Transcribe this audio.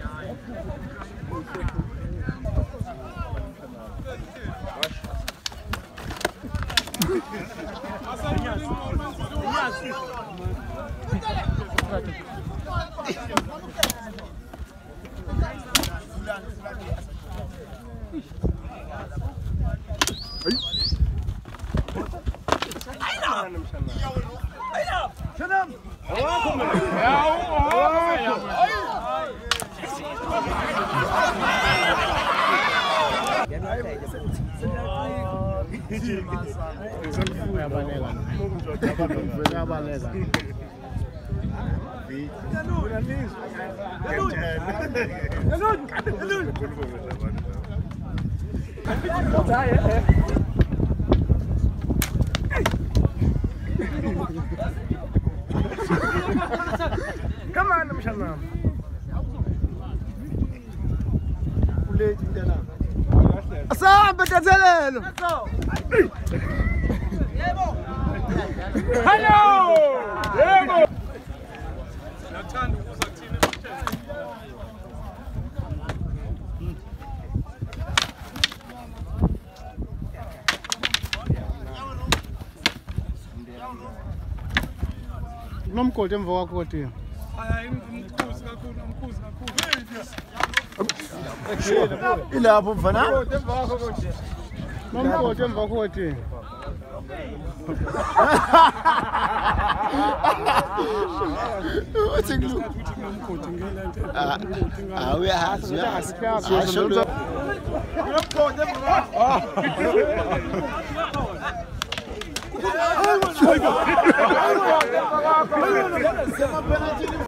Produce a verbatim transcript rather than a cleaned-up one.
كمان مش هنام وليت عندنا صعب بتزلل هلو يابو nomkhothi emva kwakho kodwa hayi umkhuzi kakhulu umkhuzi kakhulu ilapho mfana emva kwakho kodwa nomkhothi emva kwakho kodwa uthi nomkhothi ngelento ah uyahazi uyahazi asho lo nomkhothi emva kwakho